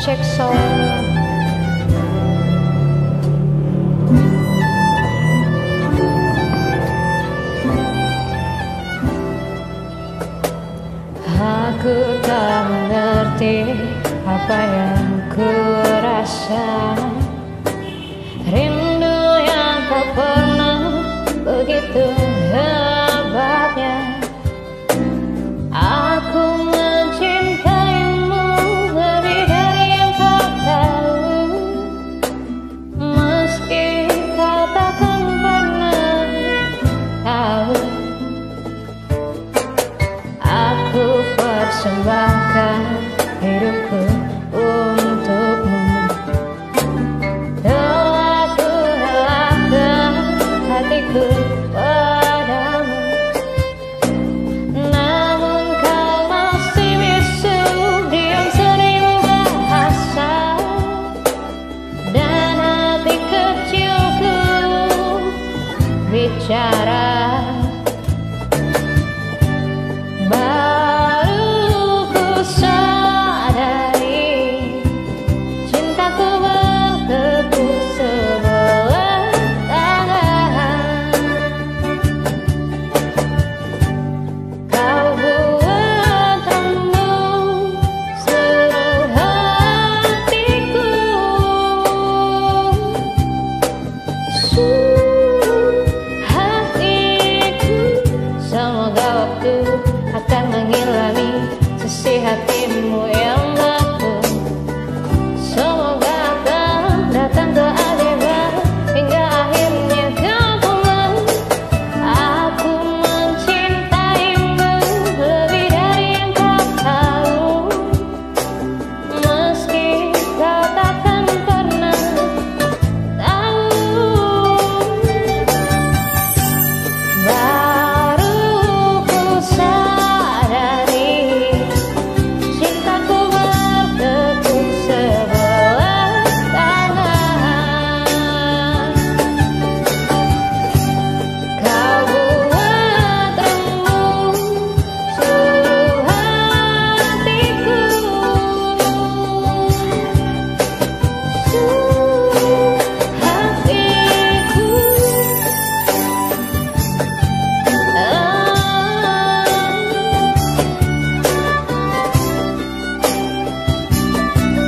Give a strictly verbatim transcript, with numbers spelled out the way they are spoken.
Jackson. Aku tak mengerti apa yang ku rasa, rindu yang tak pernah begitu hebatnya. Aku mencintaimu lebih dari yang kau tahu, meski kau takkan pernah tahu. Aku persembahkan hidupku untukmu, telah ku relakan hatiku padamu. Namun kau masih bisu diam seribu bahasa, dan hati kecilku bicara. Baru ku sadari cintaku bertepuk sebelah tangan. Kau buat remuk seluruh hatiku, seluruh hatiku. Semoga waktu akan menghilangi sisi hatimu yang